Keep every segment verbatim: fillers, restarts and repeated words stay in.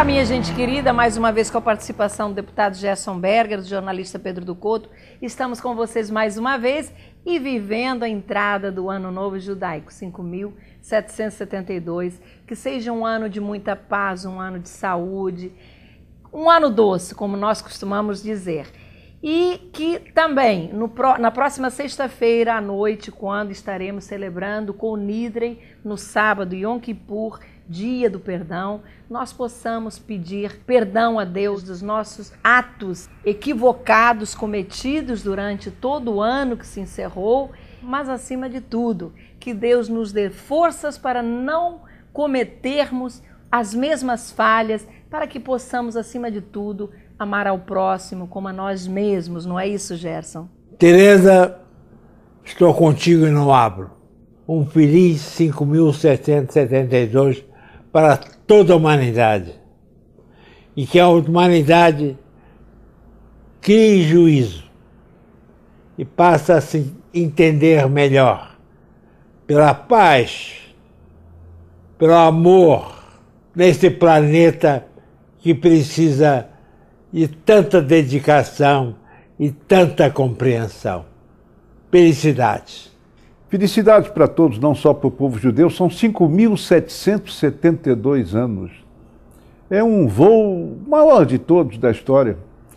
Olá, minha gente querida, mais uma vez com a participação do deputado Gerson Berger, do jornalista Pedro do Couto. Estamos com vocês mais uma vez e vivendo a entrada do Ano Novo Judaico, cinco mil setecentos e setenta e dois. Que seja um ano de muita paz, um ano de saúde, um ano doce, como nós costumamos dizer. E que também, no, na próxima sexta-feira à noite, quando estaremos celebrando com o Nidrei, no sábado, Yom Kippur, Dia do Perdão, nós possamos pedir perdão a Deus dos nossos atos equivocados cometidos durante todo o ano que se encerrou, mas acima de tudo, que Deus nos dê forças para não cometermos as mesmas falhas, para que possamos, acima de tudo, amar ao próximo como a nós mesmos, não é isso, Gerson? Tereza, estou contigo e não abro. Um feliz cinco mil setecentos e setenta e dois para toda a humanidade. E que a humanidade crie juízo e passe a se entender melhor pela paz, pelo amor nesse planeta que precisa de tanta dedicação e tanta compreensão. Felicidades. Felicidades para todos, não só para o povo judeu. São cinco mil setecentos e setenta e dois anos. É um voo maior de todos da história.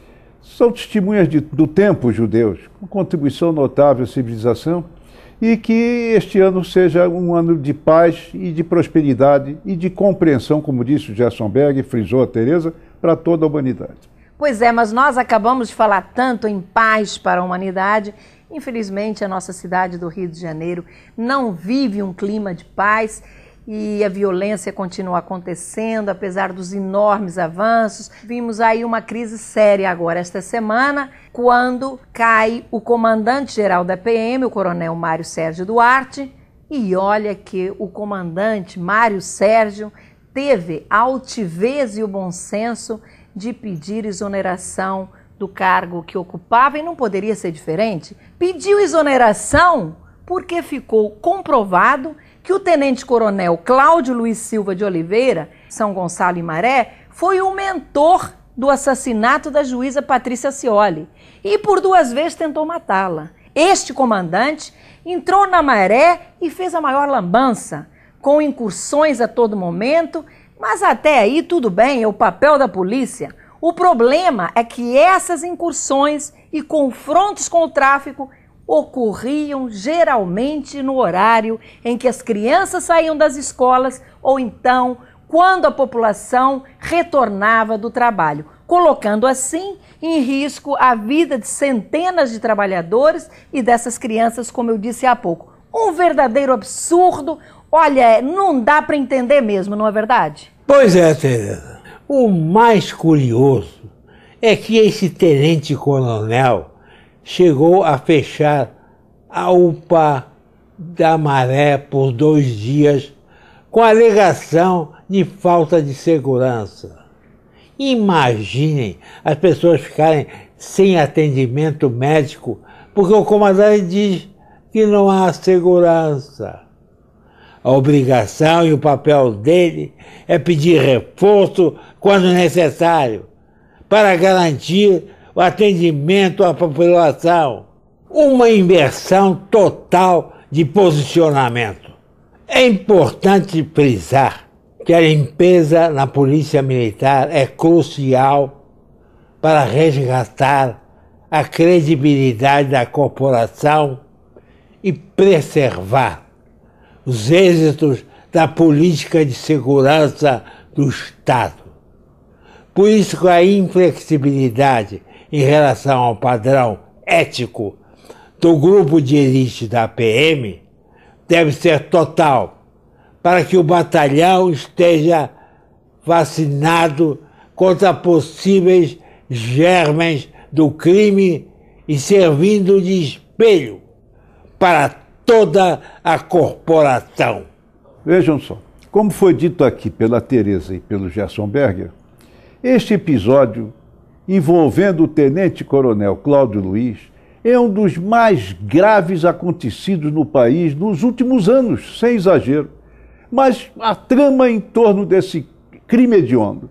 São testemunhas de, do tempo judeus, com contribuição notável à civilização, e que este ano seja um ano de paz e de prosperidade e de compreensão, como disse o Gerson Berger, frisou a Tereza, para toda a humanidade. Pois é, mas nós acabamos de falar tanto em paz para a humanidade. Infelizmente, a nossa cidade do Rio de Janeiro não vive um clima de paz e a violência continua acontecendo, apesar dos enormes avanços. Vimos aí uma crise séria agora esta semana, quando cai o comandante-geral da P M, o coronel Mário Sérgio Duarte, e olha que o comandante Mário Sérgio teve a altivez e o bom senso de pedir exoneração do cargo que ocupava, e não poderia ser diferente. Pediu exoneração porque ficou comprovado que o tenente-coronel Cláudio Luiz Silva de Oliveira, São Gonçalo e Maré, foi o mentor do assassinato da juíza Patrícia Scioli e por duas vezes tentou matá-la. Este comandante entrou na Maré e fez a maior lambança, com incursões a todo momento, mas até aí tudo bem, é o papel da polícia. O problema é que essas incursões e confrontos com o tráfico ocorriam geralmente no horário em que as crianças saíam das escolas ou então quando a população retornava do trabalho, colocando assim em risco a vida de centenas de trabalhadores e dessas crianças, como eu disse há pouco. Um verdadeiro absurdo. Olha, não dá para entender mesmo, não é verdade? Pois é, Tereza. O mais curioso é que esse tenente-coronel chegou a fechar a U P A da Maré por dois dias com a alegação de falta de segurança. Imaginem as pessoas ficarem sem atendimento médico porque o comandante diz que não há segurança. A obrigação e o papel dele é pedir reforço quando necessário, para garantir o atendimento à população. Uma inversão total de posicionamento. É importante frisar que a limpeza na Polícia Militar é crucial para resgatar a credibilidade da corporação e preservar os êxitos da política de segurança do Estado. Por isso que a inflexibilidade em relação ao padrão ético do grupo de elite da P M deve ser total, para que o batalhão esteja vacinado contra possíveis germes do crime e servindo de espelho para toda a corporação. Vejam só, como foi dito aqui pela Tereza e pelo Gerson Berger, este episódio envolvendo o tenente-coronel Cláudio Luiz é um dos mais graves acontecidos no país nos últimos anos, sem exagero. Mas a trama em torno desse crime hediondo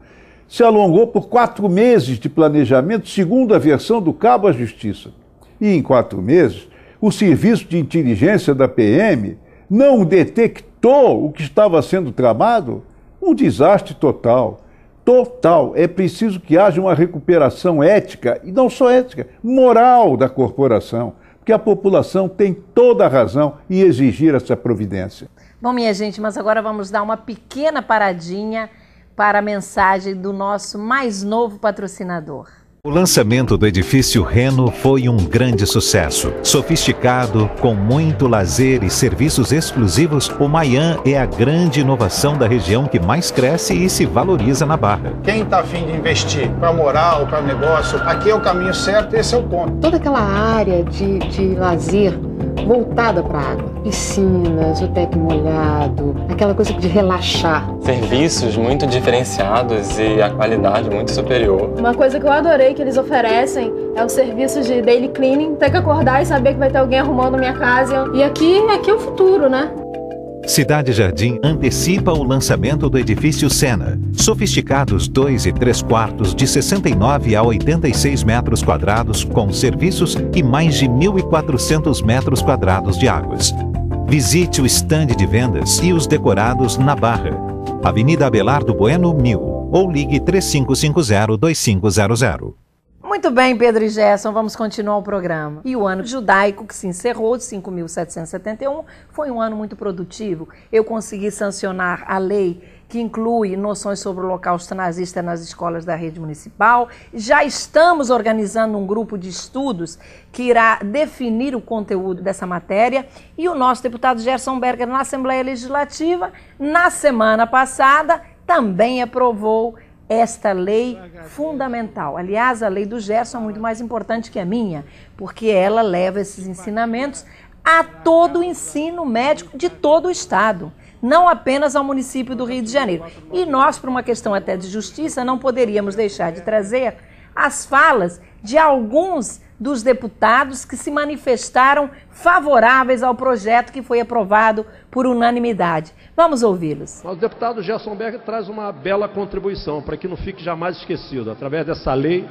se alongou por quatro meses de planejamento, segundo a versão do Cabo à Justiça. E em quatro meses, o Serviço de Inteligência da P M não detectou o que estava sendo tramado? Um desastre total. Total. É preciso que haja uma recuperação ética, e não só ética, moral da corporação, porque a população tem toda a razão em exigir essa providência. Bom, minha gente, mas agora vamos dar uma pequena paradinha para a mensagem do nosso mais novo patrocinador. O lançamento do edifício Reno foi um grande sucesso. Sofisticado, com muito lazer e serviços exclusivos, o Maian é a grande inovação da região que mais cresce e se valoriza na Barra. Quem está a fim de investir para morar ou para negócio, aqui é o caminho certo, esse é o ponto. Toda aquela área de, de lazer voltada para a água. Piscinas, o teto molhado, aquela coisa de relaxar. Serviços muito diferenciados e a qualidade muito superior. Uma coisa que eu adorei que eles oferecem é o serviço de daily cleaning, ter que acordar e saber que vai ter alguém arrumando minha casa. E aqui, aqui é o futuro, né? Cidade Jardim antecipa o lançamento do edifício Sena. Sofisticados dois e três quartos de sessenta e nove a oitenta e seis metros quadrados, com serviços e mais de mil e quatrocentos metros quadrados de águas. Visite o estande de vendas e os decorados na Barra. Avenida Abelardo Bueno, mil, ou ligue três cinco cinco zero, dois cinco zero zero. Muito bem, Pedro e Gerson, vamos continuar o programa. E o ano judaico que se encerrou, de cinco mil setecentos e setenta e um, foi um ano muito produtivo. Eu consegui sancionar a lei que inclui noções sobre o Holocausto nazista nas escolas da rede municipal. Já estamos organizando um grupo de estudos que irá definir o conteúdo dessa matéria. E o nosso deputado Gerson Berger, na Assembleia Legislativa, na semana passada, também aprovou esta lei fundamental. Aliás, a lei do Gerson é muito mais importante que a minha, porque ela leva esses ensinamentos a todo o ensino médico de todo o Estado, não apenas ao município do Rio de Janeiro. E nós, por uma questão até de justiça, não poderíamos deixar de trazer as falas de alguns dos deputados que se manifestaram favoráveis ao projeto que foi aprovado por unanimidade. Vamos ouvi-los. O deputado Gerson Berger traz uma bela contribuição para que não fique jamais esquecido. Através dessa lei,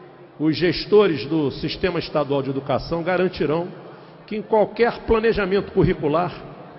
os gestores do Sistema Estadual de Educação garantirão que em qualquer planejamento curricular,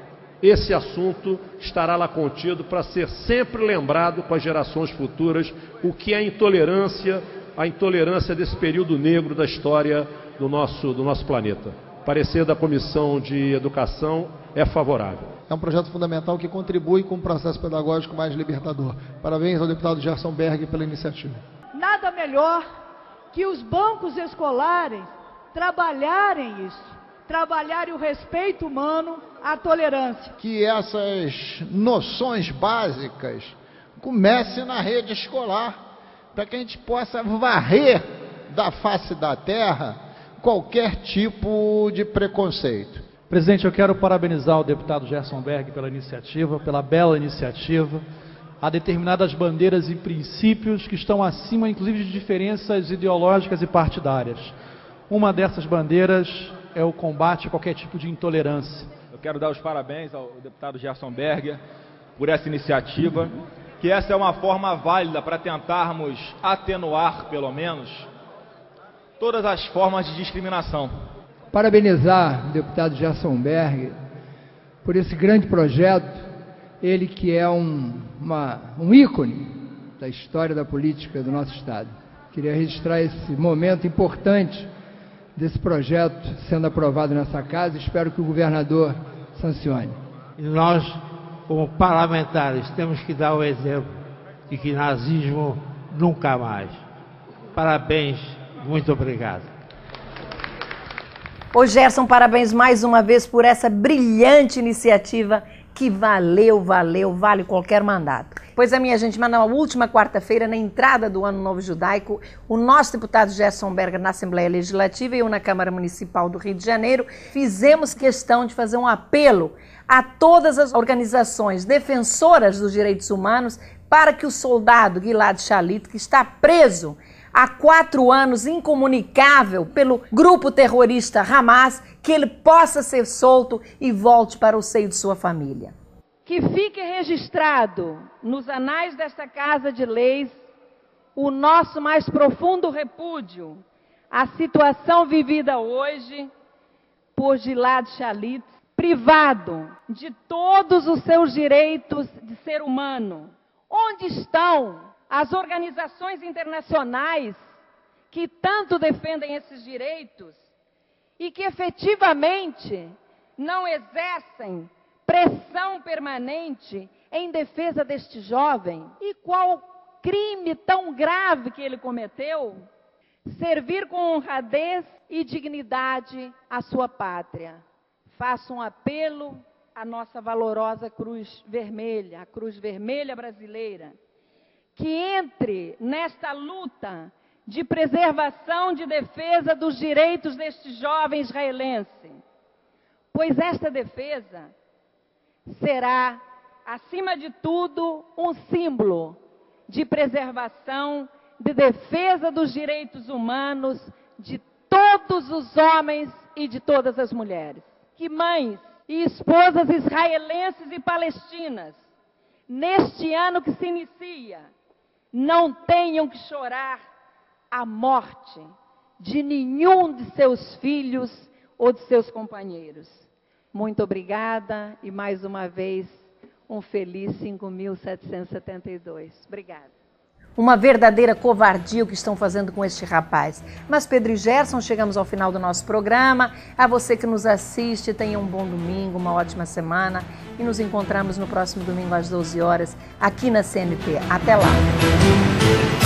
esse assunto estará lá contido para ser sempre lembrado com as gerações futuras o que é intolerância, a intolerância desse período negro da história do nosso, do nosso planeta. O parecer da Comissão de Educação é favorável. É um projeto fundamental que contribui com um processo pedagógico mais libertador. Parabéns ao deputado Gerson Berger pela iniciativa. Nada melhor que os bancos escolares trabalharem isso, trabalharem o respeito humano, a tolerância. Que essas noções básicas comecem na rede escolar, para que a gente possa varrer da face da terra qualquer tipo de preconceito. Presidente, eu quero parabenizar o deputado Gerson Berger pela iniciativa, pela bela iniciativa, a determinadas bandeiras e princípios que estão acima, inclusive, de diferenças ideológicas e partidárias. Uma dessas bandeiras é o combate a qualquer tipo de intolerância. Eu quero dar os parabéns ao deputado Gerson Berger por essa iniciativa, que essa é uma forma válida para tentarmos atenuar, pelo menos, todas as formas de discriminação. Parabenizar o deputado Gerson Berger por esse grande projeto, ele que é um, uma, um ícone da história da política do nosso Estado. Queria registrar esse momento importante desse projeto sendo aprovado nessa casa, espero que o governador sancione. E nós, como parlamentares, temos que dar o exemplo de que nazismo nunca mais. Parabéns, muito obrigado. Ô Gerson, parabéns mais uma vez por essa brilhante iniciativa que valeu, valeu, vale qualquer mandato. Pois é, minha gente, mas na última quarta-feira, na entrada do Ano Novo Judaico, o nosso deputado Gerson Berger na Assembleia Legislativa e eu na Câmara Municipal do Rio de Janeiro fizemos questão de fazer um apelo a todas as organizações defensoras dos direitos humanos para que o soldado Gilad Shalit, que está preso há quatro anos, incomunicável pelo grupo terrorista Hamas, que ele possa ser solto e volte para o seio de sua família. Que fique registrado nos anais desta Casa de Leis o nosso mais profundo repúdio à situação vivida hoje por Gilad Shalit, privado de todos os seus direitos de ser humano. Onde estão as organizações internacionais que tanto defendem esses direitos e que efetivamente não exercem pressão permanente em defesa deste jovem? E qual crime tão grave que ele cometeu? Servir com honradez e dignidade a sua pátria. Faço um apelo à nossa valorosa Cruz Vermelha, a Cruz Vermelha brasileira, que entre nesta luta de preservação, de defesa dos direitos deste jovem israelense, pois esta defesa será, acima de tudo, um símbolo de preservação, de defesa dos direitos humanos de todos os homens e de todas as mulheres. Que mães e esposas israelenses e palestinas, neste ano que se inicia, não tenham que chorar a morte de nenhum de seus filhos ou de seus companheiros. Muito obrigada e, mais uma vez, um feliz cinco mil setecentos e setenta e dois. Obrigada. Uma verdadeira covardia o que estão fazendo com este rapaz. Mas, Pedro e Gerson, chegamos ao final do nosso programa. A você que nos assiste, tenha um bom domingo, uma ótima semana. E nos encontramos no próximo domingo às doze horas, aqui na C N T. Até lá!